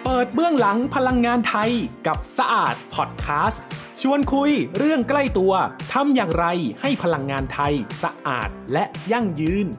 เปิดเบื้องหลังพลังงานไทยกับสะอาดพอดแคสต์ชวนคุยเรื่องใกล้ตัวทำอย่างไรให้พลังงานไทยสะอาดและยั่งยืน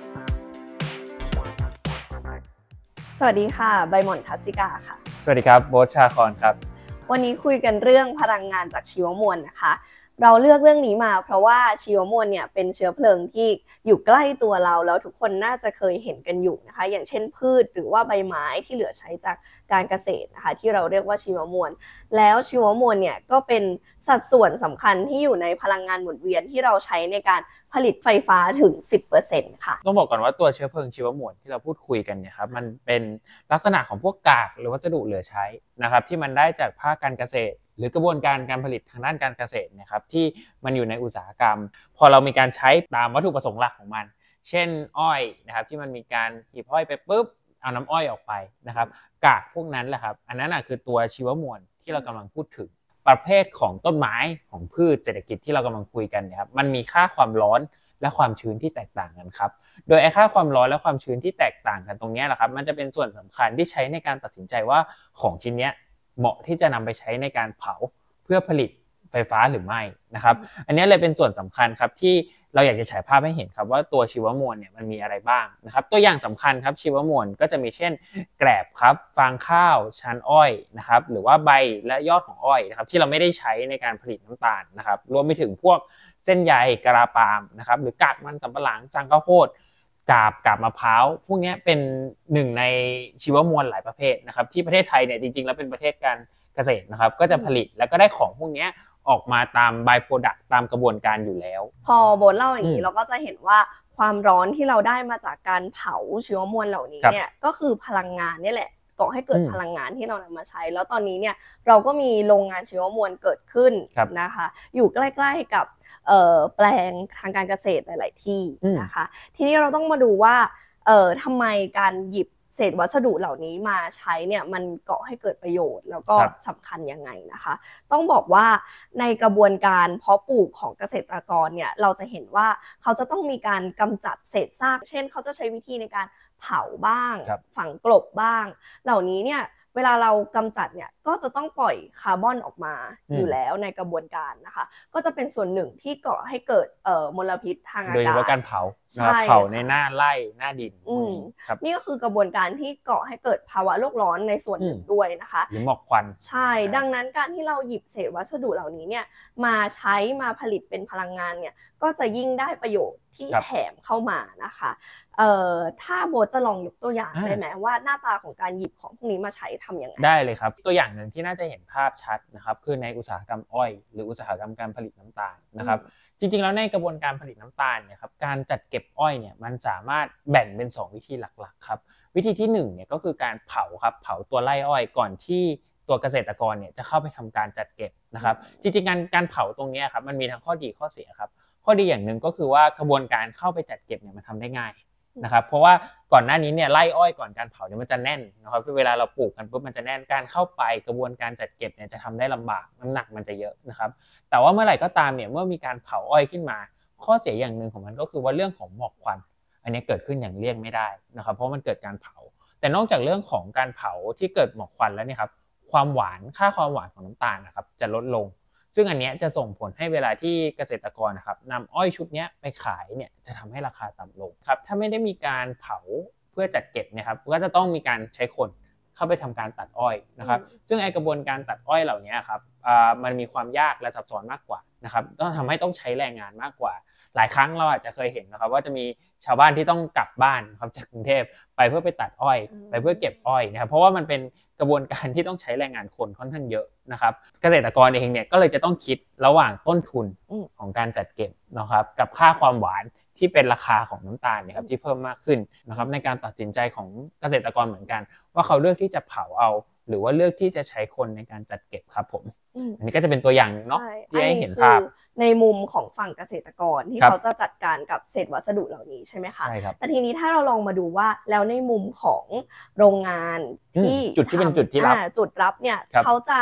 สวัสดีค่ะใบหม่อนทัศสิกาค่ะสวัสดีครับโบ๊ทชาคอนครับวันนี้คุยกันเรื่องพลังงานจากชีวมวลนะคะเราเลือกเรื่องนี้มาเพราะว่าชีวมวลเนี่ยเป็นเชื้อเพลิงที่อยู่ใกล้ตัวเราแล้วทุกคนน่าจะเคยเห็นกันอยู่นะคะอย่างเช่นพืชหรือว่าใบไม้ที่เหลือใช้จากการเกษตรนะคะที่เราเรียกว่าชีวมวลแล้วชีวมวลเนี่ยก็เป็นสัดส่วนสำคัญที่อยู่ในพลังงานหมุนเวียนที่เราใช้ในการผลิตไฟฟ้าถึง 10% ค่ะต้องบอกก่อนว่าตัวเชื้อเพลิงชีวมวลที่เราพูดคุยกันเนี่ยครับมันเป็นลักษณะของพวกกากหรือวัสดุเหลือใช้นะครับที่มันได้จากภาคการเกษตรหรือกระบวนการการผลิตทางด้านการเกษตรเนี่ยครับที่มันอยู่ในอุตสาหกรรมพอเรามีการใช้ตามวัตถุประสงค์หลักของมันเช่นอ้อยนะครับที่มันมีการหีบอ้อยไปปุ๊บเอาน้ำอ้อยออกไปนะครับกากพวกนั้นแหละครับอันนั้นคือตัวชีวมวลที่เรากำลังพูดถึงประเภทของต้นไม้ของพืชเศรษฐกิจที่เรากำลังคุยกันเนี่ยครับมันมีค่าความร้อนและความชื้นที่แตกต่างกันครับโดยค่าความร้อนและความชื้นที่แตกต่างกันตรงนี้แหละครับมันจะเป็นส่วนสำคัญที่ใช้ในการตัดสินใจว่าของชิ้นนี้เหมาะที่จะนำไปใช้ในการเผาเพื่อผลิตไฟฟ้าหรือไม่นะครับอันนี้เลยเป็นส่วนสำคัญครับที่เราอยากจะฉายภาพให้เห็นครับว่าตัวชีวมวลเนี่ยมันมีอะไรบ้างนะครับตัวอย่างสำคัญครับชีวมวลก็จะมีเช่นแกลบครับฟางข้าวชั้นอ้อยนะครับหรือว่าใบและยอดของอ้อยนะครับที่เราไม่ได้ใช้ในการผลิตน้ำตาลนะครับรวมไปถึงพวกเส้นใยกะลาปาล์มนะครับหรือกากมันสำปะหลังสังข้าวโพดกาบมะพร้าวพวกนี้เป็นหนึ่งในชีวมวลหลายประเภทนะครับที่ประเทศไทยเนี่ยจริงๆแล้วเป็นประเทศการเกษตรนะครับก็จะผลิตแล้วก็ได้ของพวกนี้ออกมาตาม by product ตามกระบวนการอยู่แล้วพอโบทเล่าอย่างนี้เราก็จะเห็นว่าความร้อนที่เราได้มาจากการเผาชีวมวลเหล่านี้เนี่ยก็คือพลังงานนี่แหละก่อให้เกิดพลังงานที่เรานำมาใช้แล้วตอนนี้เนี่ยเราก็มีโรงงานชีวมวลเกิดขึ้นนะคะอยู่ใกล้ๆกับแปลงทางการเกษตรหลายๆที่นะคะทีนี้เราต้องมาดูว่าทำไมการหยิบเศษวัสดุเหล่านี้มาใช้เนี่ยมันก่อให้เกิดประโยชน์แล้วก็สำคัญยังไงนะคะต้องบอกว่าในกระบวนการเพาะปลูกของเกษตรกรเนี่ยเราจะเห็นว่าเขาจะต้องมีการกำจัดเศษซากเช่นเขาจะใช้วิธีในการเผาบ้างฝังกลบบ้างเหล่านี้เนี่ยเวลาเรากำจัดเนี่ยก็จะต้องปล่อยคาร์บอนออกมาอยู่แล้วในกระบวนการนะคะก็จะเป็นส่วนหนึ่งที่ก่อให้เกิดมลพิษทางอากาศโดยเฉพาะการเผาในหน้าไร่หน้าดินนี่ก็คือกระบวนการที่ก่อให้เกิดภาวะโลกร้อนในส่วนหนึ่งด้วยนะคะหรือหมอกควันใช่ดังนั้นการที่เราหยิบเศษวัสดุเหล่านี้เนี่ยมาใช้มาผลิตเป็นพลังงานเนี่ยก็จะยิ่งได้ประโยชน์ที่แถมเข้ามานะคะถ้าโบจะลองยกตัวอย่างได้ไหมว่าหน้าตาของการหยิบของพวกนี้มาใช้ทำยังไงได้เลยครับตัวอย่างหนึ่งที่น่าจะเห็นภาพชัดนะครับคือในอุตสาหกรรมอ้อยหรืออุตสาหกรรมการผลิตน้ำตาลนะครับจริงๆแล้วในกระบวนการผลิตน้ำตาลเนี่ยครับการจัดเก็บอ้อยเนี่ยมันสามารถแบ่งเป็น2วิธีหลักๆครับวิธีที่1เนี่ยก็คือการเผาครับเผาตัวไร่อ้อยก่อนที่ตัวเกษตรกรเนี่ยจะเข้าไปทำการจัดเก็บนะครับจริงๆการเผาตรงนี้ครับมันมีทั้งข้อดีข้อเสียครับข้อดีอย่างหนึ่งก็คือว่ากระบวนการเข้าไปจัดเก็บเนี่ยมันทำได้ง่ายนะครับเพราะว่าก่อนหน้านี้เนี่ยไร่อ้อยก่อนการเผาเนี่ยมันจะแน่นนะครับคือเวลาเราปลูกกันปุ๊บมันจะแน่นการเข้าไปกระบวนการจัดเก็บเนี่ยจะทำได้ลำบากน้ำหนักมันจะเยอะนะครับแต่ว่าเมื่อไหร่ก็ตามเนี่ยเมื่อมีการเผาอ้อยขึ้นมาข้อเสียอย่างหนึ่งของมันก็คือว่าเรื่องของหมอกควันอันนี้เกิดขึ้นอย่างเลี่ยงไม่ได้นะครับเพราะมันเกิดการเผาแต่นอกจากเรื่องของการเผาที่เกิดหมอกควันแล้วเนี่ยครับความหวานค่าความหวานของน้ำตาลนะครับจะลดลงซึ่งอันนี้จะส่งผลให้เวลาที่เกษตรกรนะครับนำอ้อยชุดนี้ไปขายเนี่ยจะทำให้ราคาต่ำลงครับถ้าไม่ได้มีการเผาเพื่อจัดเก็บเนี่ยครับก็จะต้องมีการใช้คนเข้าไปทำการตัดอ้อยนะครับซึ่งกระบวนการตัดอ้อยเหล่านี้ครับมันมีความยากและซับซ้อนมากกว่านะครับต้องทำให้ต้องใช้แรงงานมากกว่าหลายครั้งเราอาจจะเคยเห็นนะครับว่าจะมีชาวบ้านที่ต้องกลับบ้านครับจากกรุงเทพไปเพื่อไปตัดอ้อยไปเพื่อเก็บอ้อยนะครับเพราะว่ามันเป็นกระบวนการที่ต้องใช้แรงงานคนค่อนข้างเยอะนะครับเกษตรกรเองเนี่ยก็เลยจะต้องคิดระหว่างต้นทุนของการจัดเก็บนะครับกับค่าความหวานที่เป็นราคาของน้ำตาลเนี่ยครับที่เพิ่มมากขึ้นนะครับในการตัดสินใจของเกษตรกรเหมือนกันว่าเขาเลือกที่จะเผาเอาหรือว่าเลือกที่จะใช้คนในการจัดเก็บครับผมอันนี้ก็จะเป็นตัวอย่างเนาะที่ให้เห็นภาพในมุมของฝั่งเกษตรกรที่เขาจะจัดการกับเศษวัสดุเหล่านี้ใช่ไหมคะใช่ครับแต่ทีนี้ถ้าเราลองมาดูว่าแล้วในมุมของโรงงานที่จุดที่เป็นจุดที่รับจุดรับเนี่ยเขาจะ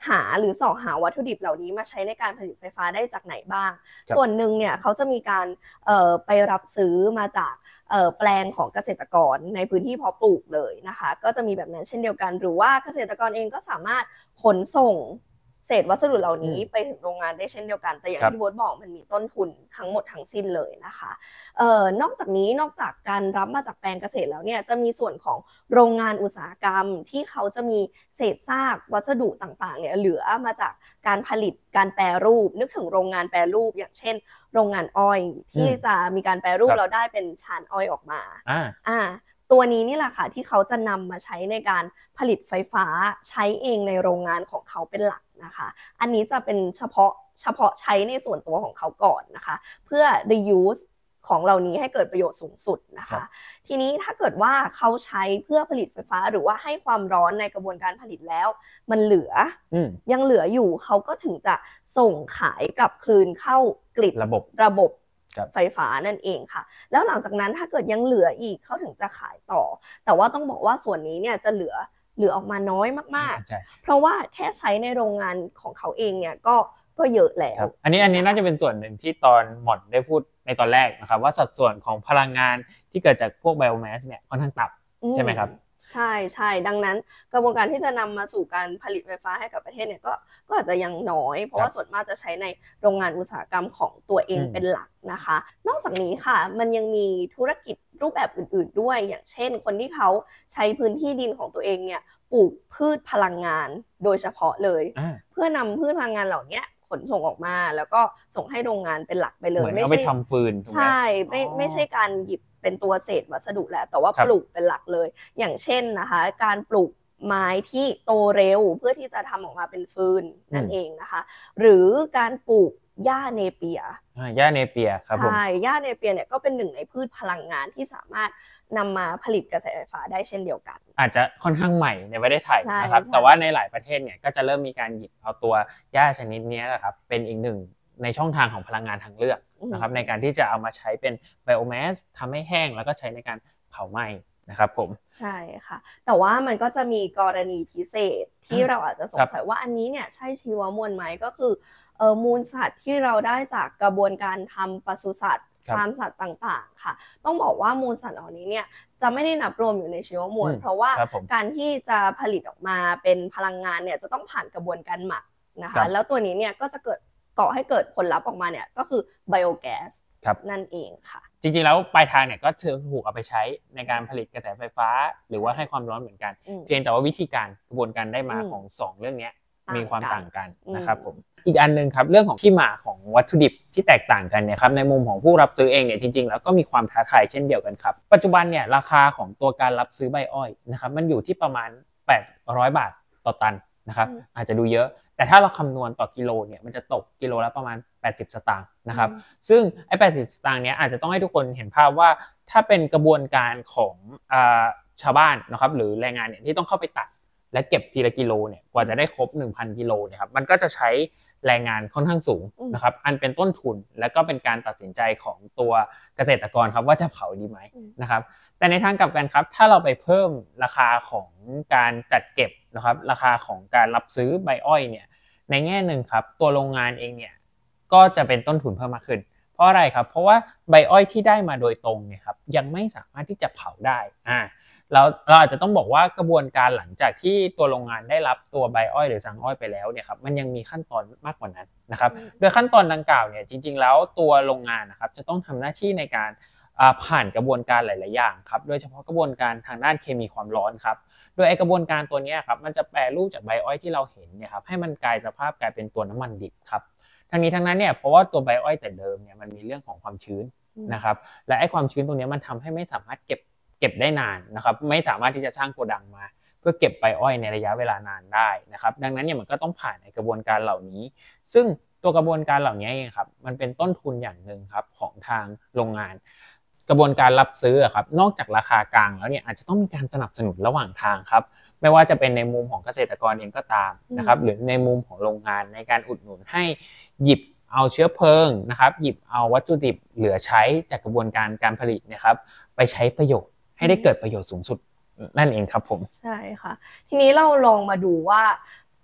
หาหรือเสาะหาวัตถุดิบเหล่านี้มาใช้ในการผลิตไฟฟ้าได้จากไหนบ้างส่วนหนึ่งเนี่ยเขาจะมีการไปรับซื้อมาจากแปลงของเกษตรกรในพื้นที่เพาะปลูกเลยนะคะก็จะมีแบบนั้นเช่นเดียวกันหรือว่าเกษตรกรเองก็สามารถขนส่งเศษวัสดุเหล่านี้ไปถึงโรงงานได้เช่นเดียวกันแต่อย่างที่โบ๊ทบอกมันมีต้นทุนทั้งหมดทั้งสิ้นเลยนะคะนอกจากนี้นอกจากการรับมาจากแปลงเกษตรแล้วเนี่ยจะมีส่วนของโรงงานอุตสาหกรรมที่เขาจะมีเศษซากวัสดุต่างๆเนี่ยเหลือมาจากการผลิตการแปรรูปนึกถึงโรงงานแปรรูปอย่างเช่นโรงงานอ้อยที่จะมีการแปรรูปแล้วได้เป็นชานอ้อยออกมาตัวนี้นี่แหละค่ะที่เขาจะนำมาใช้ในการผลิตไฟฟ้าใช้เองในโรงงานของเขาเป็นหลักนะคะอันนี้จะเป็นเฉพาะใช้ในส่วนตัวของเขาก่อนนะคะเพื่อ reuse ของเหล่านี้ให้เกิดประโยชน์สูงสุดนะคะทีนี้ถ้าเกิดว่าเขาใช้เพื่อผลิตไฟฟ้าหรือว่าให้ความร้อนในกระบวนการผลิตแล้วมันเหลือยังเหลืออยู่เขาก็ถึงจะส่งขายกลับคืนเข้ากริดระบบไฟฟ้านั่นเองค่ะแล้วหลังจากนั้นถ้าเกิดยังเหลืออีกเขาถึงจะขายต่อแต่ว่าต้องบอกว่าส่วนนี้เนี่ยจะเหลือออกมาน้อยมากๆเพราะว่าแค่ใช้ในโรงงานของเขาเองเนี่ยก็เยอะแล้วอันนี้น่าจะเป็นส่วนหนึ่งที่ตอนหม่อนได้พูดในตอนแรกนะครับว่าสัดส่วนของพลังงานที่เกิดจากพวกไบโอแมสเนี่ยค่อนข้างต่ำใช่ไหมครับใช่ดังนั้นกระบวนการที่จะนำมาสู่การผลิตไฟฟ้าให้กับประเทศเนี่ยก็อาจจะยังน้อยเพราะว่าส่วนมากจะใช้ในโรงงานอุตสาหกรรมของตัวเองเป็นหลักนะคะนอกจากนี้ค่ะมันยังมีธุรกิจรูปแบบอื่นๆด้วยอย่างเช่นคนที่เขาใช้พื้นที่ดินของตัวเองเนี่ยปลูกพืชพลังงานโดยเฉพาะเลยเพื่อนำพืชพลังงานเหล่านี้ขนส่งออกมาแล้วก็ส่งให้โรงงานเป็นหลักไปเลยไม่ใช่ทำฟืนใช่ไม่ใช่การหยิบเป็นตัวเศษวัสดุแหละแต่ว่าปลูกเป็นหลักเลยอย่างเช่นนะคะการปลูกไม้ที่โตเร็วเพื่อที่จะทำออกมาเป็นฟืนนั่นเองนะคะหรือการปลูกหญ้าเนเปียหญ้าเนเปียครับผมใช่หญ้าเนเปียเนี่ยก็เป็นหนึ่งในพืชพลังงานที่สามารถนำมาผลิตกระแสไฟฟ้าได้เช่นเดียวกันอาจจะค่อนข้างใหม่ในประเทศไทยนะครับแต่ว่าในหลายประเทศเนี่ยก็จะเริ่มมีการหยิบเอาตัวหญ้าชนิดนี้นะครับเป็นอีกหนึ่งในช่องทางของพลังงานทางเลือกนะครับในการที่จะเอามาใช้เป็นไบโอแมสทำให้แห้งแล้วก็ใช้ในการเผาไหม้นะครับผมใช่ค่ะแต่ว่ามันก็จะมีกรณีพิเศษที่เราอาจจะสงสัยว่าอันนี้เนี่ยใช่ชีวมวลไหมก็คือมูลสัตว์ที่เราได้จากกระบวนการทำปศุสัตว์ฟาร์มสัตว์ต่างๆค่ะต้องบอกว่ามูลสัตว์เหล่านี้เนี่ยจะไม่ได้นับรวมอยู่ในชีวมวลเพราะว่าการที่จะผลิตออกมาเป็นพลังงานเนี่ยจะต้องผ่านกระบวนการหมักนะคะแล้วตัวนี้เนี่ยก็จะก่อให้เกิดผลลัพธ์ออกมาเนี่ยก็คือไบโอแก๊สนั่นเองค่ะจริงๆแล้วปลายทางเนี่ยก็ถูกเอาไปใช้ในการผลิตกระแสไฟฟ้าหรือว่าให้ความร้อนเหมือนกันเพียงแต่ว่าวิธีการกระบวนการได้มาของ2เรื่องนี้มีความต่างกันนะครับผมอีกอันนึงครับเรื่องของที่มาของวัตถุดิบที่แตกต่างกันเนี่ยครับในมุมของผู้รับซื้อเองเนี่ยจริงๆแล้วก็มีความท้าทายเช่นเดียวกันครับปัจจุบันเนี่ยราคาของตัวการรับซื้อใบอ้อยนะครับมันอยู่ที่ประมาณ800 บาทต่อตันนะครับอาจจะดูเยอะแต่ถ้าเราคำนวณต่อกิโลเนี่ยมันจะตกกิโลละประมาณ80 สตางค์นะครับซึ่งไอ้80 สตางค์เนี้ยอาจจะต้องให้ทุกคนเห็นภาพว่าถ้าเป็นกระบวนการของชาวบ้านนะครับหรือแรงงานเนี่ยที่ต้องเข้าไปตัดและเก็บทีละกิโลเนี่ยกว่าจะได้ครบ 1,000 กิโลเนี่ยครับมันก็จะใช้แรงงานค่อนข้างสูงนะครับอันเป็นต้นทุนและก็เป็นการตัดสินใจของตัวเกษตรกรครับว่าจะเผาดีไหมนะครับแต่ในทางกลับกันครับถ้าเราไปเพิ่มราคาของการจัดเก็บนะครับราคาของการรับซื้อใบอ้อยเนี่ยในแง่นึงครับตัวโรงงานเองเนี่ยก็จะเป็นต้นทุนเพิ่มมากขึ้นเพราะอะไรครับเพราะว่าใบอ้อยที่ได้มาโดยตรงเนี่ยครับยังไม่สามารถที่จะเผาได้เราอาจจะต้องบอกว่ากระบวนการหลังจากที่ตัวโรงงานได้รับตัวใบอ้อยหรือสังอ้อยไปแล้วเนี่ยครับมันยังมีขั้นตอนมากกว่านั้นนะครับโดยขั้นตอนดังกล่าวเนี่ยจริงๆแล้วตัวโรงงานนะครับจะต้องทำหน้าที่ในการผ่านกระบวนการหลายๆอย่างครับโดยเฉพาะกระบวนการทางด้านเคมีความร้อนครับโดยกระบวนการตัวนี้ครับมันจะแปรรูปจากใบอ้อยที่เราเห็นเนี่ยครับให้มันกลายสภาพกลายเป็นตัวน้ำมันดิบครับทั้งนี้ทั้งนั้นเนี่ยเพราะว่าตัวใบอ้อยแต่เดิมเนี่ยมันมีเรื่องของความชื้นนะครับและไอ้ความชื้นตรงนี้มันทำให้ไม่สามารถเก็บได้นานนะครับไม่สามารถที่จะสร้างโกดังมาเพื่อเก็บใบอ้อยในระยะเวลานานได้นะครับดังนั้นเนี่ยมันก็ต้องผ่านในกระบวนการเหล่านี้ซึ่งตัวกระบวนการเหล่านี้เองครับมันเป็นต้นทุนอย่างหนึ่งครับของทางโรงงานกระบวนการรับซื้อครับนอกจากราคากลางแล้วเนี่ยอาจจะต้องมีการสนับสนุนระหว่างทางครับไม่ว่าจะเป็นในมุมของเกษตรกรเองก็ตามนะครับหรือในมุมของโรงงานในการอุดหนุนให้หยิบเอาเชื้อเพลิงนะครับหยิบเอาวัตถุดิบเหลือใช้จากกระบวนการผลิตนะครับไปใช้ประโยชน์ให้ได้เกิดประโยชน์สูงสุดนั่นเองครับผมใช่ค่ะทีนี้เราลองมาดูว่า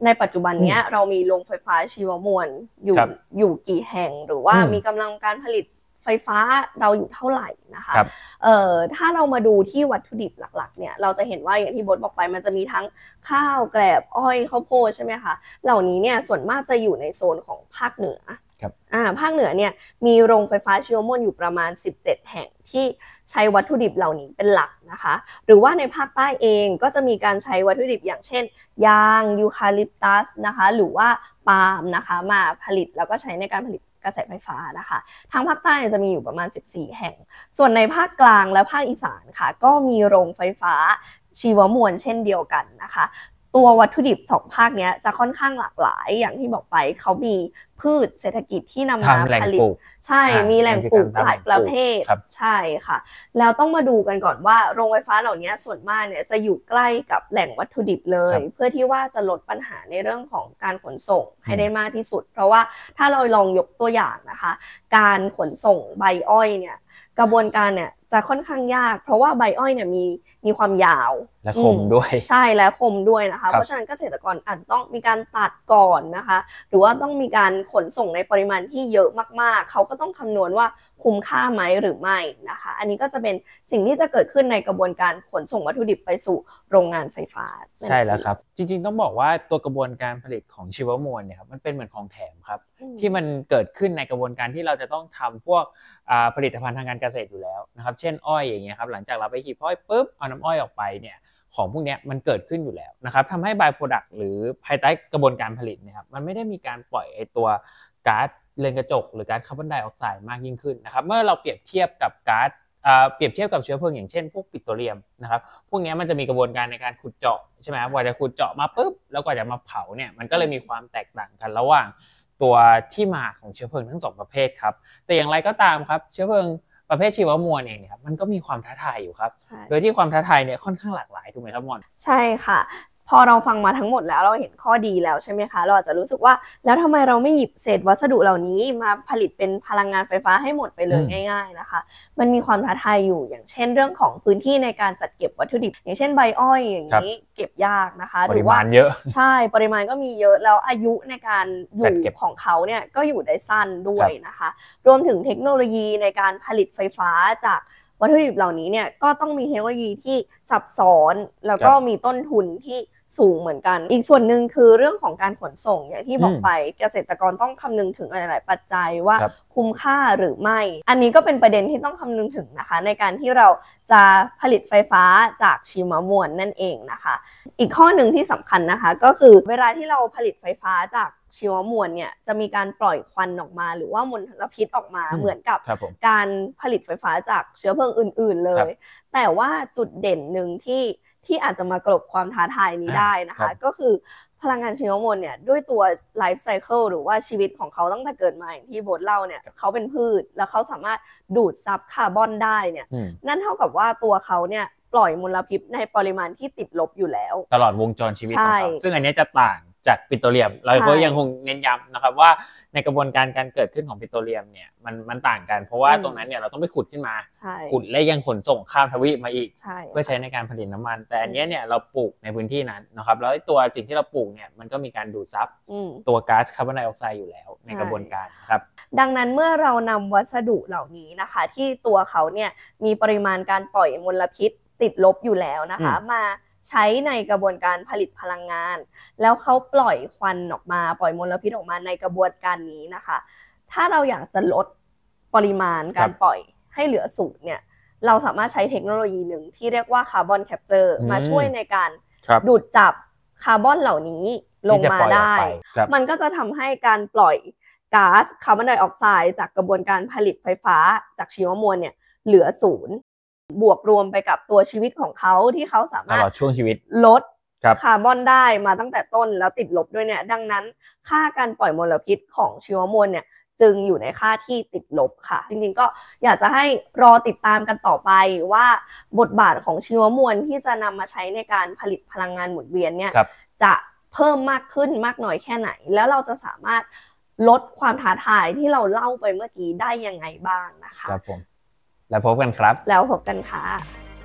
ในปัจจุบันเนี้ยเรามีโรงไฟฟ้าชีวมวลอยู่กี่แห่งหรือว่ามีกำลังการผลิตไฟฟ้าเราอยู่เท่าไหร่นะคะถ้าเรามาดูที่วัตถุดิบหลักๆเนี่ยเราจะเห็นว่าอย่างที่โบ๊ทบอกไปมันจะมีทั้งข้าวแกลบอ้อยข้าวโพดใช่ไหมคะเหล่านี้เนี่ยส่วนมากจะอยู่ในโซนของภาคเหนือภาคเหนือเนี่ยมีโรงไฟฟ้าชีวมวลอยู่ประมาณ17แห่งที่ใช้วัตถุดิบเหล่านี้เป็นหลักนะคะหรือว่าในภาคใต้เองก็จะมีการใช้วัตถุดิบอย่างเช่นยางยูคาลิปตัสนะคะหรือว่าปาล์มนะคะมาผลิตแล้วก็ใช้ในการผลิตกระแสไฟฟ้านะคะทางภาคใต้จะมีอยู่ประมาณ14แห่งส่วนในภาคกลางและภาคอีสานค่ะก็มีโรงไฟฟ้าชีวมวลเช่นเดียวกันนะคะตัววัตถุดิบ2ภาคนี้จะค่อนข้างหลากหลายอย่างที่บอกไปเขามีพืชเศรษฐกิจที่นำมาผลิตใช่มีแหล่งปลูกหลายประเภทใช่ค่ะแล้วต้องมาดูกันก่อนว่าโรงไฟฟ้าเหล่านี้ส่วนมากเนี่ยจะอยู่ใกล้กับแหล่งวัตถุดิบเลยเพื่อที่ว่าจะลดปัญหาในเรื่องของการขนส่งให้ได้มากที่สุดเพราะว่าถ้าเราลองยกตัวอย่างนะคะการขนส่งใบอ้อยเนี่ยกระบวนการเนี่ยจะค่อนข้างยากเพราะว่าใบอ้อยเนี่ยมีความยาวและคมด้วยใช่และคมด้วยนะคะเพราะฉะนั้นเกษตรกรอาจจะต้องมีการตัดก่อนนะคะหรือว่าต้องมีการขนส่งในปริมาณที่เยอะมากๆเขาก็ต้องคำนวณว่าคุ้มค่าไหมหรือไม่นะคะอันนี้ก็จะเป็นสิ่งที่จะเกิดขึ้นในกระบวนการขนส่งวัตถุดิบไปสู่โรงงานไฟฟ้าใช่แล้วครับจริงๆต้องบอกว่าตัวกระบวนการผลิตของชีวมวลเนี่ยครับมันเป็นเหมือนของแถมครับที่มันเกิดขึ้นในกระบวนการที่เราจะต้องทำพวกผลิตภัณฑ์ทางการเกษตรอยู่แล้วนะครับเช่นอ้อยอย่างเงี้ยครับหลังจากเราไปหีบอ้อยปุ๊บเอาน้ำอ้อยออกไปเนี่ยของพวกนี้มันเกิดขึ้นอยู่แล้วนะครับทำให้บายโปรดักต์หรือภายใต้กระบวนการผลิตนะครับมันไม่ได้มีการปล่อยไอตัวก๊าซเรือนกระจกหรือก๊าซคาร์บอนไดออกไซด์มากยิ่งขึ้นนะครับเมื่อเราเปรียบเทียบกับก๊าซเปรียบเทียบกับเชื้อเพลิงอย่างเช่นพวกปิโตรเลียมนะครับพวกนี้มันจะมีกระบวนการในการขุดเจาะใช่ไหมกว่าจะขุดเจาะมาปุ๊บแล้วกว่าจะมาเผาเนี่ยมันก็เลยมีความแตกต่างกันระหว่างตัวที่มาของเชื้อเพลิงทั้ง2ประเภทครับแต่อย่างไรก็ตามครับเชื้อเพลิงประเภทชีวมวลเองเนี่ยครับมันก็มีความท้าทายอยู่ครับโดยที่ความท้าทายเนี่ยค่อนข้างหลากหลายถูกไหมครับมอนใช่ค่ะพอเราฟังมาทั้งหมดแล้วเราเห็นข้อดีแล้วใช่ไหมคะเราอาจจะรู้สึกว่าแล้วทำไมเราไม่หยิบเศษวัสดุเหล่านี้มาผลิตเป็นพลังงานไฟฟ้าให้หมดไปเลยง่ายๆนะคะมันมีความท้าทายอยู่อย่างเช่นเรื่องของพื้นที่ในการจัดเก็บวัตถุดิบอย่างเช่นใบอ้อยอย่างนี้เก็บยากนะคะหรือว่าเยอะใช่ปริมาณก็มีเยอะแล้วอายุในการอยู่ของเขาเนี่ยก็อยู่ได้สั้นด้วยนะคะรวมถึงเทคโนโลยีในการผลิตไฟฟ้าจากวัตถุดิบเหล่านี้เนี่ยก็ต้องมีเทคโนโลยีที่ซับซ้อนแล้วก็มีต้นทุนที่สูงเหมือนกันอีกส่วนหนึ่งคือเรื่องของการขนส่งอย่างที่บอกไปเกษตรกรต้องคำนึงถึงหลายๆปัจจัยว่าคุ้มค่าหรือไม่อันนี้ก็เป็นประเด็นที่ต้องคำนึงถึงนะคะในการที่เราจะผลิตไฟฟ้าจากชีวมวลนั่นเองนะคะอีกข้อหนึ่งที่สำคัญนะคะก็คือเวลาที่เราผลิตไฟฟ้าจากชีวมวลเนี่ยจะมีการปล่อยควันออกมาหรือว่ามลพิษออกมาเหมือนกับการผลิตไฟฟ้าจากเชื้อเพลิงอื่นๆเลยแต่ว่าจุดเด่นหนึ่งที่อาจจะมากลบความท้าทายนี้ได้นะคะก็คือพลังงานชีวมวลเนี่ยด้วยตัวไลฟ์ไซเคิลหรือว่าชีวิตของเขาตั้งแต่เกิดมาอย่างที่โบ๊ทเล่าเนี่ยเขาเป็นพืชแล้วเขาสามารถดูดซับคาร์บอนได้เนี่ยนั่นเท่ากับว่าตัวเขาเนี่ยปล่อยมลพิษในปริมาณที่ติดลบอยู่แล้วตลอดวงจรชีวิตของเขาซึ่งอันนี้จะต่างจากปิโตรเลียมเราก็ยังคงเน้นย้ำนะครับว่าในกระบวนการการเกิดขึ้นของปิโตรเลียมเนี่ยมันต่างกันเพราะว่าตรงนั้นเนี่ยเราต้องไปขุดขึ้นมาขุดและยังขนส่งข้ามทวีปมาอีกเพื่อใช้ในการผลิตน้ำมันแต่อันนี้เนี่ยเราปลูกในพื้นที่นั้นนะครับแล้วตัวสิ่งที่เราปลูกเนี่ยมันก็มีการดูดซับตัวก๊าซคาร์บอนไดออกไซด์อยู่แล้วในกระบวนการครับดังนั้นเมื่อเรานำวัสดุเหล่านี้นะคะที่ตัวเขาเนี่ยมีปริมาณการปล่อยมลพิษติดลบอยู่แล้วนะคะมาใช้ในกระบวนการผลิตพลังงานแล้วเขาปล่อยควันออกมาปล่อยมลพิษออกมาในกระบวนการนี้นะคะถ้าเราอยากจะลดปริมาณการปล่อยให้เหลือศูนย์เนี่ยเราสามารถใช้เทคโนโลยีหนึ่งที่เรียกว่าคาร์บอนแคปเจอร์มาช่วยในการดูดจับคาร์บอนเหล่านี้ลงมาได้มันก็จะทำให้การปล่อยก๊าซคาร์บอนไดออกไซด์จากกระบวนการผลิตไฟฟ้าจากชีวมวลเนี่ยเหลือศูนย์บวกรวมไปกับตัวชีวิตของเขาที่เขาสามารถช่วงชีวิตลดคาร์บอนได้มาตั้งแต่ต้นแล้วติดลบด้วยเนี่ยดังนั้นค่าการปล่อยมลพิษของชีวมวลเนี่ยจึงอยู่ในค่าที่ติดลบค่ะจริงๆก็อยากจะให้รอติดตามกันต่อไปว่าบทบาทของชีวมวลที่จะนำมาใช้ในการผลิตพลังงานหมุนเวียนเนี่ยจะเพิ่มมากขึ้นมากน้อยแค่ไหนแล้วเราจะสามารถลดความท้าทายที่เราเล่าไปเมื่อกี้ได้ยังไงบ้างนะคะครับผมแล้วพบกันครับแล้วพบกันค่ะ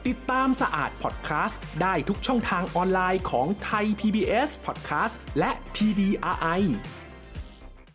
ติดตามสะอาดพอดแคสต์ได้ทุกช่องทางออนไลน์ของไทย PBS Podcast และ TDRI